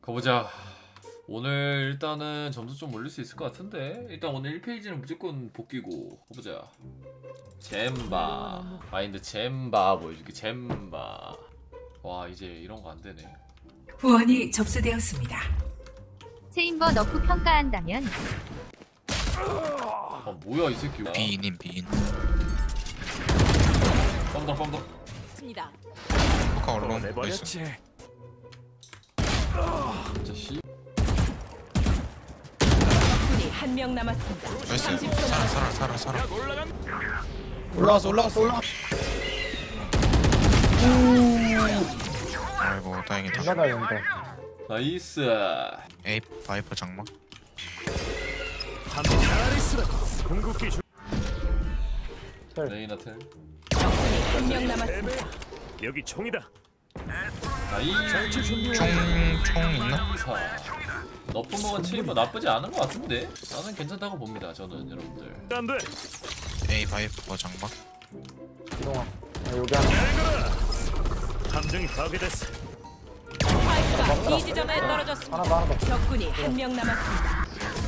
가보자. 오늘 일단은 점수 좀 올릴 수 있을 것 같은데 일단 오늘 1페이지는 무조건 복귀고 가보자. 잼바 마인드 잼바 보여줄게. 잼바. 와 이제 이런 거 안 되네. 후원이 접수되었습니다. 체인버 너프 평가한다면 아 뭐야 이 새끼. 비인임 비인. 빰다 빰다. 습니다. 포카 얼른 나이스. 진짜 씨. 적군이 한 명 남았습니다. 나이스. 30초 살아. 올라왔어. 아이고 다행이다. 장난 아닌데. 나이스. 에이 바이퍼 장막. 레이나 텔. 적군이 한 명 남았습니다. 여기 총이다. 나이스. 총 있나? 사. 너프 먹은 체인버 나쁘지 않은 것 같은데 나는 괜찮다고 봅니다. 저는 여러분들. 안 돼. 에이 바이퍼 장막. 기동아. 여기 하나. 감정이 파괴됐어. 스파이크가 이 지점에 떨어졌습니다. 하나 더. 적군이 한 명 남았습니다.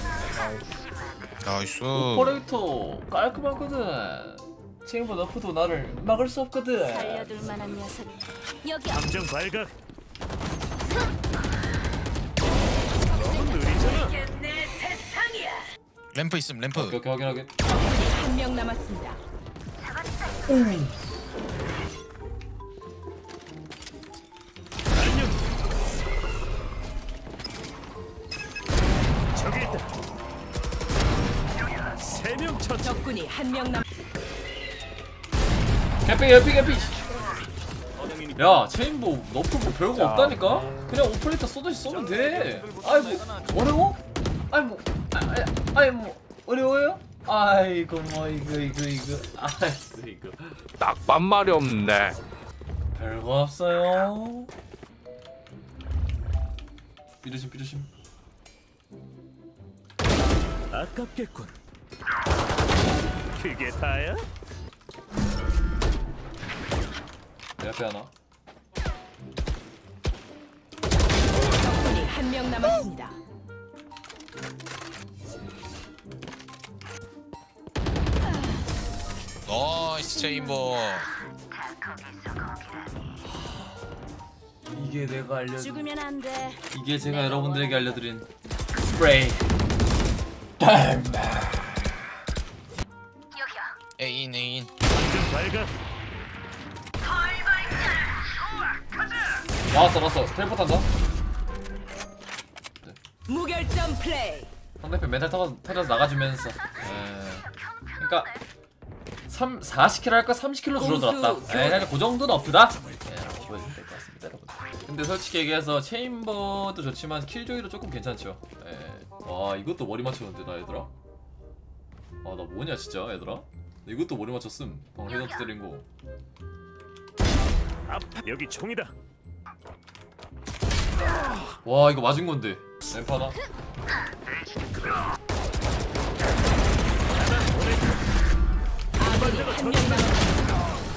나이스. 오퍼레이터 깔끔하거든. 체인버 너프도 나를 막을 수 없거든. 살려둘 만한 녀석. 여기야. 감정 발각. 너무 느리잖아. 램프 있음 램프. 오케이 확인하게. 적군이 한 명 남았습니다. 안녕. 저기 있다. 3명 쳤어. 적군이 한 명 남. 개피. 야 체인버 너프 뭐 별거 없다니까. 그냥 오퍼레이터 쏘듯이 쏘면 돼. 아이 뭐 어려워? 아이 뭐 어려워요? 아이고 뭐 이거 아이고 이거 딱 반말이 없네. 별거 없어요. 삐르심. 아깝겠군. 그게 다야? 내 앞에 하나. 적군이 한 명 남았습니다. 나이스 체인버. 이게 내가 알려준 죽으면 안 돼. 이게 제가 여러분들에게 알려드린 스프레이. 에인. 감정 발각. 나왔어. 텔포 탄다. 무결점 플레이. 상대편 멘탈 터져서 나가주면서. 그러니까 40kg 할까 30kg 줄어들었다. 사실 그 정도는 없다. 라고 보여주면 될 것 같습니다, 여러분. 근데 솔직히 얘기해서 체인버도 좋지만 킬조이도 조금 괜찮죠. 와 이것도 머리 맞췄는데 나 얘들아. 아 나 뭐냐 진짜 얘들아. 이것도 머리 맞췄음. 방금 헤드헌트 때린 거. 여기 총이다. 와 이거 맞은 건데. 램프 하나. 아군이 한 명 남았습니다.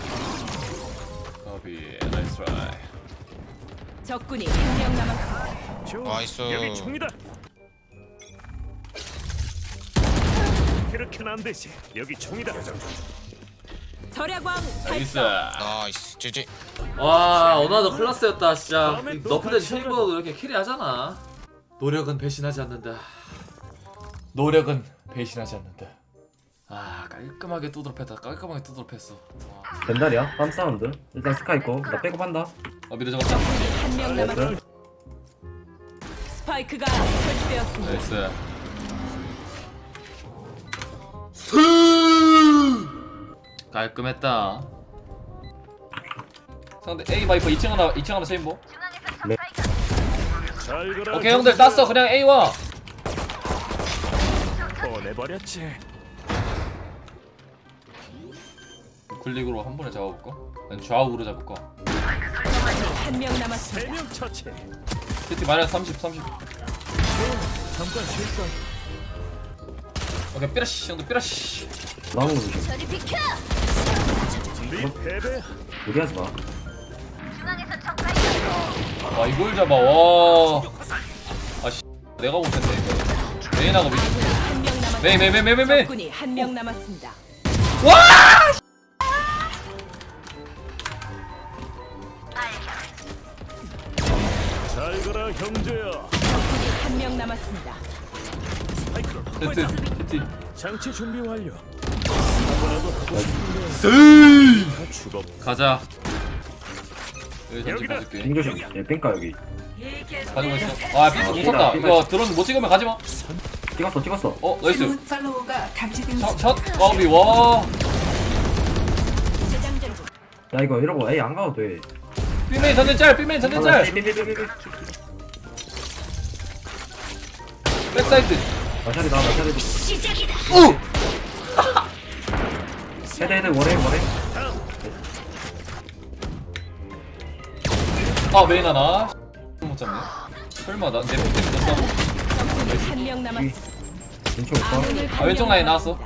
가비 나이스 트라이. 적군이 한 명 남았습니다. 좋아. 나이스. 여기 총이다. 그렇게는 안 되지. 여기 총이다. 절야광 나이스. 발사. 나이스 GG. 와 오나도 클라스였다 진짜. 너프대 체인버도 이렇게 캐리하잖아. 노력은 배신하지 않는다. 아 깔끔하게 두드럽했다. 와. 벤달이야? 빰 사운드. 일단 스카 있고 나 백업한다. 미드 잡았다. 한 명 남았습니다. 스파이크가 설치되었습니다. 나이스. 깔끔했다. 상대 A 바이퍼 2층 하나 체인버. 잘 걸어. 오케이 형들 땄어. 그냥 A 와. 보내버렸지. 클릭으로 한 번에 잡아볼까? 아니 좌우로 잡을까? 한 명 남았습니다. 3명 처치. CT 마이너스 30. 잠깐 쉴까? 오케이 삐라씨 형들 삐라씨. 나무 조심. 저리 비켜. 네 패배. 무리하지 마. 와 이걸 잡아. 와 내가 볼 텐데 이거. 메인하고 미드. 한명 남았습니다. 메인. 적군이 한 명 남았습니다. 잘 가라 형제야. 적군이 한 명 남았습니다. 세트. 장치 준비 완료. 한번라도 하고 싶은데 세이. 다 죽어. 가자. 여기 전진 여기다. 봐줄게. 빙조심. 예, 뺑까 여기. 가지고 있어. 아 삐스 못쳤다. 이거 드론 못 찍으면 가지마. 찍었어. 어 나이스. 새로운 팔로워가 감지되었습니다. 샷 와비 와. 재장전 중. 야 이거 이러고 A 안 가도 돼. 삐메인 전진 짤. 삐메인 전진 짤. 삐삐삐삐삐. 백사이드. 마샬이다. 오. 헤드 원해. 아 메인 하나. 못 잡네. 설마 나내 폭 때문에 졌다고? 적군이 한 명 남았습니다. 왼쪽 있다. 아군을 아, 왼쪽 라인 나왔어.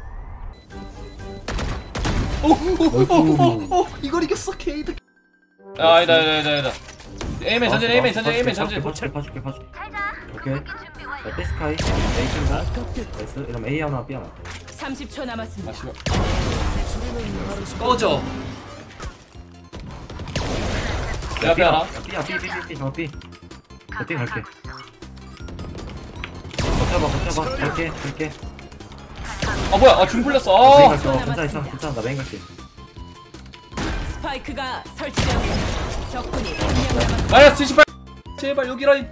어이구. 이걸 이겼어 케이드. 아 아니다. 에이맨 전진. 봐줄게. 오케이. 야, 떼스카이. A 친구. 나이스. 이러면 A 하나, B 하나. 30초 남았습니다. 아 씨발. 꺼져. 내 앞에 하나. 야, B야, B. 저 B. 저 B 갈게. 버텨봐. 갈게. 아 뭐야? 아줌 풀렸어. 메인 아. 갈게. 괜찮아. 나 메인 갈게. 스파이크가 설치되었습니다. 적군이 한 명 남았습니다. 마이너스 78. 제발 여기 라인.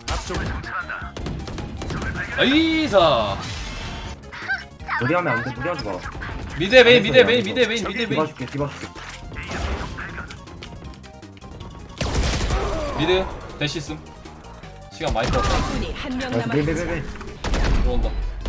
아이사. 무리하면 안 돼. 무리하지 마. 미드 메인. 뒤봐줄게. 미드 대시 씀. 시간 많이 끌었다. 적군이 한 명 남았습니다. 메. 들어온다.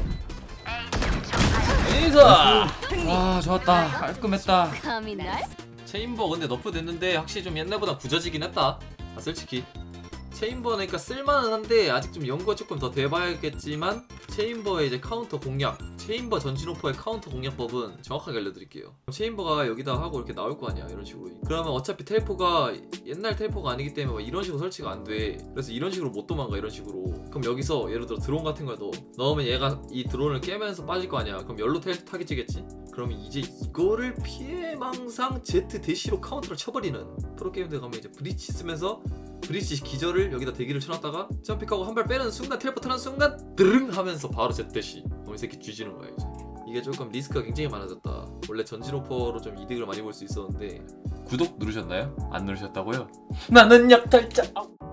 아이사. 아 좋았다. 깔끔했다. 감히 날? 체인버 근데 너프 됐는데 확실히 좀 옛날보다 굳어지긴 했다. 아 솔직히 체인버니까 쓸만은 한데 아직 좀 연구가 조금 더 돼봐야겠지만 체인버의 이제 카운터 공략, 체인버 전진오퍼의 카운터 공략법은 정확하게 알려드릴게요. 체인버가 여기다 하고 이렇게 나올 거 아니야 이런 식으로. 그러면 어차피 텔포가 옛날 텔포가 아니기 때문에 막 이런 식으로 설치가 안 돼. 그래서 이런 식으로 못 도망가 이런 식으로. 그럼 여기서 예를 들어 드론 같은 걸 넣으면 얘가 이 드론을 깨면서 빠질 거 아니야. 그럼 열로 타겟 찍겠지. 그러면 이제 이거를 피해망상 Z 대시로 카운터를 쳐버리는 프로게임들 가면 이제 브리치 쓰면서 브리치 기절을 여기다 대기를 쳐놨다가 점픽하고 한 발 빼는 순간 텔포 타는 순간 드릉 하면서 바로 Z 대시. 그럼 이 새끼 뒤지는 거야 이제. 이게 조금 리스크가 굉장히 많아졌다. 원래 전진 오퍼로 좀 이득을 많이 볼 수 있었는데. 구독 누르셨나요? 안 누르셨다고요? 나는 약탈자.